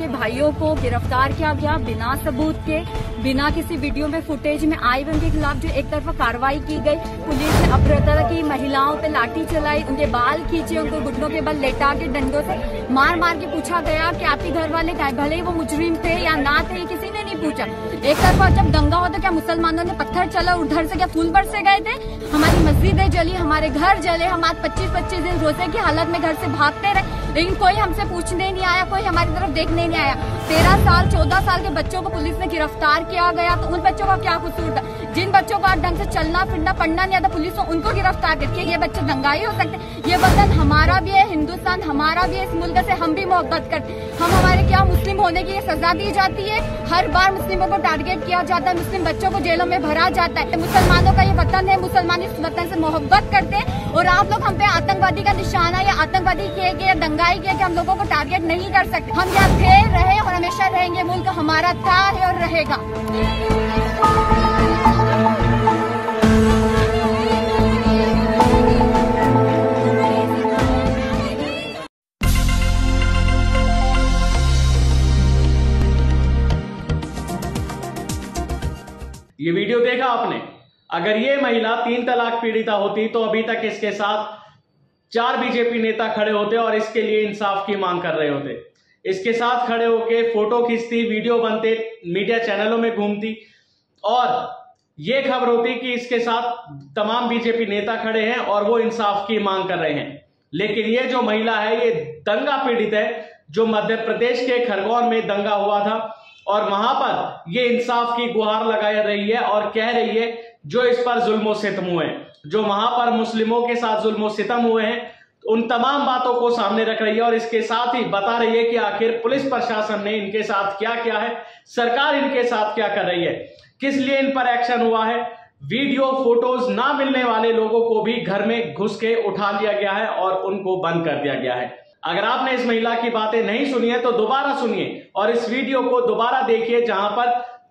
के भाइयों को गिरफ्तार किया गया बिना सबूत के, बिना किसी वीडियो में फुटेज में आए उनके खिलाफ जो एक तरफा कार्रवाई की गई। पुलिस ने अभद्रता की, महिलाओं पे लाठी चलाई, उनके बाल खींचे, उनको घुटनों के बल लेटा के डंडों से मार मार के पूछा गया कि आपके घर वाले भले ही वो मुजरिम थे या ना थे, किसी ने नहीं पूछा। एक तरफा जब दंगा हो तो क्या मुसलमानों ने पत्थर चला, उधर से क्या फूल बरसे गए थे? हमारी मस्जिदें जली, हमारे घर जले, हम आज 25-25 दिन रोजे की हालत में घर से भागते रहे, लेकिन कोई हमसे पूछने नहीं आया, कोई हमारी तरफ देखने नहीं आया। 13 साल 14 साल के बच्चों को पुलिस ने गिरफ्तार किया गया, तो उन बच्चों का क्या कसूर था? जिन बच्चों को आज ढंग से चलना फिरना पढ़ना नहीं आता, पुलिस उनको गिरफ्तार करके ये बच्चे दंगाई हो सकते? ये वतन हमारा भी है, हिंदुस्तान हमारा भी है, इस मुल्क से हम भी मोहब्बत करते। हम हमारे क्या मुस्लिम होने की सजा दी जाती है? हर बार मुस्लिमों को टारगेट किया जाता है, मुस्लिम बच्चों को जेलों में भरा जाता है। मुसलमानों का ये वतन है, मुसलमान इस वतन से मोहब्बत करते हैं, और आप लोग हम पे आतंकवादी का निशाना या आतंकवादी किए दंगाई किए कि हम लोगों को टारगेट नहीं कर सकते। हम यहाँ थे, रहे और हमेशा रहेंगे। मुल्क हमारा था, है और रहेगा। ये वीडियो देखा आपने? अगर ये महिला 3 तलाक पीड़िता होती तो अभी तक इसके साथ 4 बीजेपी नेता खड़े होते और इसके लिए इंसाफ की मांग कर रहे होते। इसके साथ खड़े होके फोटो खींचती, वीडियो बनते, मीडिया चैनलों में घूमती और ये खबर होती कि इसके साथ तमाम बीजेपी नेता खड़े हैं और वो इंसाफ की मांग कर रहे हैं। लेकिन ये जो महिला है ये दंगा पीड़ित है, जो मध्य प्रदेश के खरगोन में दंगा हुआ था और वहां पर ये इंसाफ की गुहार लगा रही है और कह रही है जो इस पर जुल्म सितम हुए हैं, जो वहां पर मुस्लिमों के साथ जुल्म सितम हुए हैं, उन तमाम बातों को सामने रख रही है और इसके साथ ही बता रही है कि आखिर पुलिस प्रशासन ने इनके साथ क्या किया है, सरकार इनके साथ क्या कर रही है, किस लिए इन पर एक्शन हुआ है। वीडियो फोटोज ना मिलने वाले लोगों को भी घर में घुस के उठा लिया गया है और उनको बंद कर दिया गया है। अगर आपने इस महिला की बातें नहीं सुनी है तो दोबारा सुनिए और इस वीडियो को दोबारा देखिए जहां पर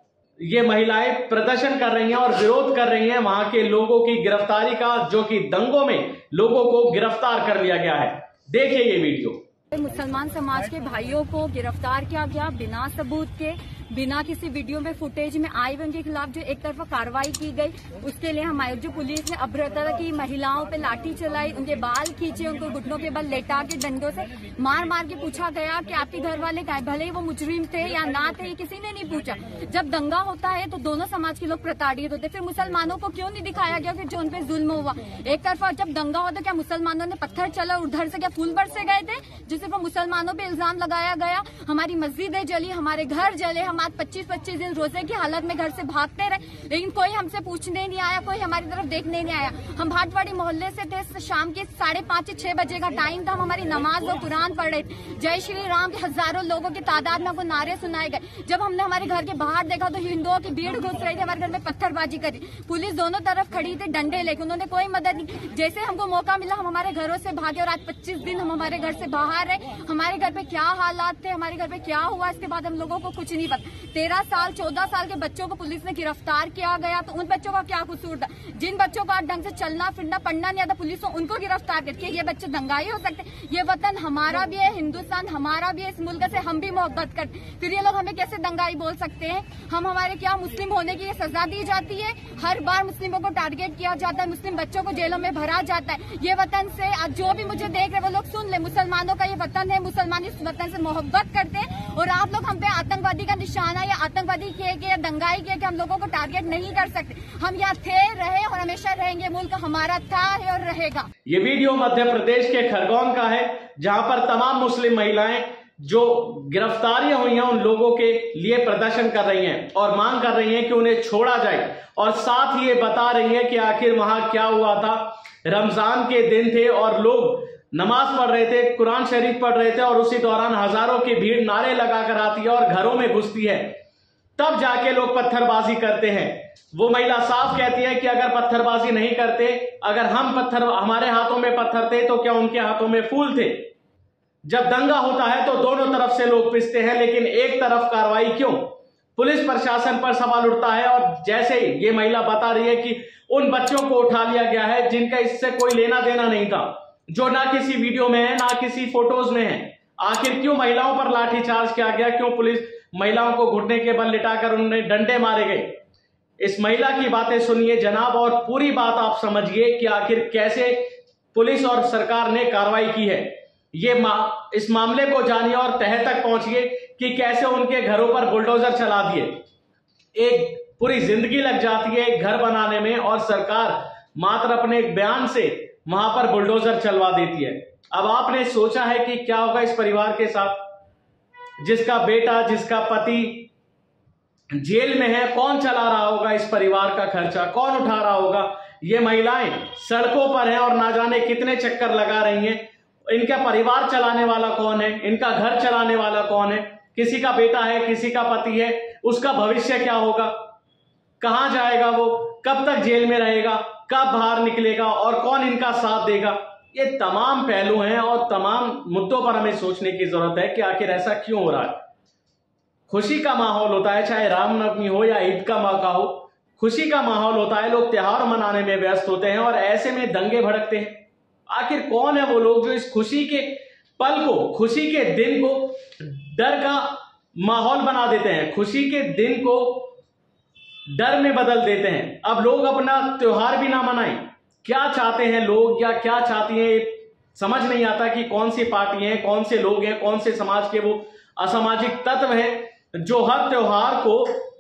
ये महिलाएं प्रदर्शन कर रही हैं और विरोध कर रही हैं वहां के लोगों की गिरफ्तारी का, जो कि दंगों में लोगों को गिरफ्तार कर लिया गया है। देखिए ये वीडियो। मुसलमान समाज के भाइयों को गिरफ्तार किया गया बिना सबूत के, बिना किसी वीडियो में फुटेज में आए उनके खिलाफ जो एक तरफा कार्रवाई की गई। उसके लिए हमारी जो पुलिस ने अभद्रता की, महिलाओं पे लाठी चलाई, उनके बाल खींचे, उनको घुटनों के बल लेटा के डंडों से मार मार के पूछा गया कि आपके घर वाले भले ही वो मुजरिम थे या ना थे, किसी ने नहीं पूछा। जब दंगा होता है तो दोनों समाज के लोग प्रताड़ित होते, फिर मुसलमानों को क्यों नहीं दिखाया गया फिर जो उनपे जुल्म हुआ? एक तरफा जब दंगा हुआ तो क्या मुसलमानों ने पत्थर चला, उधर से क्या फूल बरसे गए थे, जिससे मुसलमानों पे इल्जाम लगाया गया? हमारी मस्जिदें जली, हमारे घर जले, हम आज 25-25 दिन रोजे की हालत में घर से भागते रहे, लेकिन कोई हमसे पूछने नहीं आया, कोई हमारी तरफ देखने नहीं आया। हम भाटवाड़ी मोहल्ले से थे, शाम के 5:30-6 बजे का टाइम था, हम हमारी नमाज और कुरान पढ़ रहे थे। जय श्री राम के हजारों लोगों की तादाद में हमको नारे सुनाए गए। जब हमने हमारे घर के बाहर देखा तो हिंदुओं की भीड़ घुस रही थी, हमारे घर में पत्थरबाजी करी, पुलिस दोनों तरफ खड़ी थी डंडे लेके, उन्होंने कोई मदद नहीं। जैसे हमको मौका मिला हम हमारे घरों से भागे और आज 25 दिन हम हमारे घर से बाहर रहे। हमारे घर पे क्या हालात थे, हमारे घर पे क्या हुआ, इसके बाद हम लोगों को कुछ नहीं पता। 13 साल 14 साल के बच्चों को पुलिस ने गिरफ्तार किया गया, तो उन बच्चों का क्या कसूर था? जिन बच्चों को आज ढंग से चलना फिरना पढ़ना नहीं आता, पुलिस उनको गिरफ्तार करके ये बच्चे दंगाई हो सकते? ये वतन हमारा भी है, हिंदुस्तान हमारा भी है, इस मुल्क से हम भी मोहब्बत करते, फिर ये लोग हमें कैसे दंगाई बोल सकते हैं? हम हमारे क्या मुस्लिम होने की सजा दी जाती है? हर बार मुस्लिमों को टारगेट किया जाता है, मुस्लिम बच्चों को जेलों में भरा जाता है। ये वतन से जो भी मुझे देख रहे वो लोग सुन ले, मुसलमानों का ये वतन है, मुसलमान इस वतन से मोहब्बत करते हैं, और आप लोग हम पे आतंकवादी का निशाना या आतंकवादी किए या दंगाई किए कि हम लोगों को टारगेट नहीं कर सकते। हम यहाँ थे, रहे और हमेशा रहेंगे। मुल्क हमारा था, है और रहेगा। ये वीडियो मध्य प्रदेश के खरगोन का है, जहां पर तमाम मुस्लिम महिलाएं जो गिरफ्तारियां हुई हैं उन लोगों के लिए प्रदर्शन कर रही हैं और मांग कर रही हैं कि उन्हें छोड़ा जाए, और साथ ही ये बता रही हैं कि आखिर वहां क्या हुआ था। रमजान के दिन थे और लोग नमाज पढ़ रहे थे, कुरान शरीफ पढ़ रहे थे, और उसी दौरान हजारों की भीड़ नारे लगाकर आती है और घरों में घुसती है, तब जाके लोग पत्थरबाजी करते हैं। वो महिला साफ कहती है कि अगर पत्थरबाजी नहीं करते, अगर हमारे हाथों में पत्थर थे तो क्या उनके हाथों में फूल थे? जब दंगा होता है तो दोनों तरफ से लोग पिसते हैं, लेकिन एक तरफ कार्रवाई क्यों? पुलिस प्रशासन पर सवाल उठता है। और जैसे ये महिला बता रही है कि उन बच्चों को उठा लिया गया है जिनका इससे कोई लेना देना नहीं था, जो ना किसी वीडियो में है ना किसी फोटोज में है। आखिर क्यों महिलाओं पर लाठीचार्ज किया गया, क्यों पुलिस महिलाओं को घुटने के बल लिटाकर उन्हें डंडे मारे गए। इस महिला की बातें सुनिए जनाब और पूरी बात आप समझिए कि आखिर कैसे पुलिस और सरकार ने कार्रवाई की है। इस मामले को जानिए और तह तक पहुंचिए कि कैसे उनके घरों पर बुलडोजर चला दिए। एक पूरी जिंदगी लग जाती है एक घर बनाने में और सरकार मात्र अपने एक बयान से वहां पर बुलडोजर चलवा देती है। अब आपने सोचा है कि क्या होगा इस परिवार के साथ, जिसका बेटा, जिसका पति जेल में है। कौन चला रहा होगा इस परिवार का खर्चा, कौन उठा रहा होगा। ये महिलाएं सड़कों पर हैं और ना जाने कितने चक्कर लगा रही हैं। इनका परिवार चलाने वाला कौन है, इनका घर चलाने वाला कौन है। किसी का बेटा है, किसी का पति है, उसका भविष्य क्या होगा, कहां जाएगा वो, कब तक जेल में रहेगा, कब बाहर निकलेगा और कौन इनका साथ देगा। ये तमाम पहलू हैं और तमाम मुद्दों पर हमें सोचने की जरूरत है कि आखिर ऐसा क्यों हो रहा है। खुशी का माहौल होता है, चाहे रामनवमी हो या ईद का मौका हो, खुशी का माहौल होता है, लोग त्योहार मनाने में व्यस्त होते हैं और ऐसे में दंगे भड़कते हैं। आखिर कौन है वो लोग जो इस खुशी के पल को, खुशी के दिन को डर का माहौल बना देते हैं, खुशी के दिन को डर में बदल देते हैं। अब लोग अपना त्योहार भी ना मनाएं। क्या चाहते हैं लोग या क्या चाहती हैं समझ नहीं आता कि कौन सी पार्टी हैं, कौन से लोग हैं, कौन से समाज के वो असामाजिक तत्व हैं जो हर त्योहार को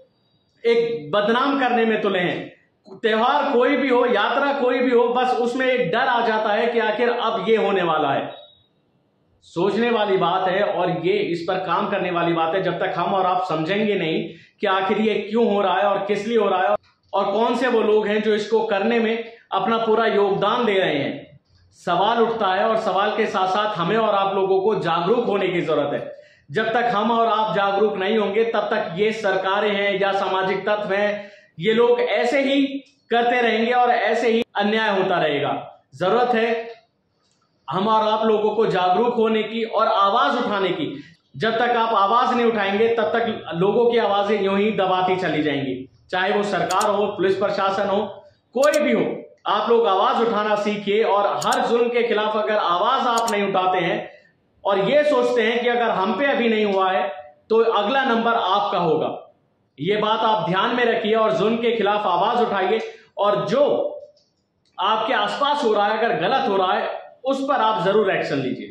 एक बदनाम करने में तुले हैं। त्योहार कोई भी हो, यात्रा कोई भी हो, बस उसमें एक डर आ जाता है कि आखिर अब ये होने वाला है। सोचने वाली बात है और ये इस पर काम करने वाली बात है। जब तक हम और आप समझेंगे नहीं कि आखिर ये क्यों हो रहा है और किस लिए हो रहा है और कौन से वो लोग हैं जो इसको करने में अपना पूरा योगदान दे रहे हैं, सवाल उठता है। और सवाल के साथ साथ हमें और आप लोगों को जागरूक होने की जरूरत है। जब तक हम और आप जागरूक नहीं होंगे तब तक ये सरकारें हैं या सामाजिक तत्व हैं, ये लोग ऐसे ही करते रहेंगे और ऐसे ही अन्याय होता रहेगा। जरूरत है हम और आप लोगों को जागरूक होने की और आवाज उठाने की। जब तक आप आवाज नहीं उठाएंगे तब तक लोगों की आवाजें यूं ही दबाती चली जाएंगी, चाहे वो सरकार हो, पुलिस प्रशासन हो, कोई भी हो। आप लोग आवाज उठाना सीखिए और हर जुल्म के खिलाफ अगर आवाज आप नहीं उठाते हैं और ये सोचते हैं कि अगर हम पे अभी नहीं हुआ है तो अगला नंबर आपका होगा, ये बात आप ध्यान में रखिए और जुल्म के खिलाफ आवाज उठाइए। और जो आपके आसपास हो रहा है, अगर गलत हो रहा है, उस पर आप जरूर एक्शन लीजिए।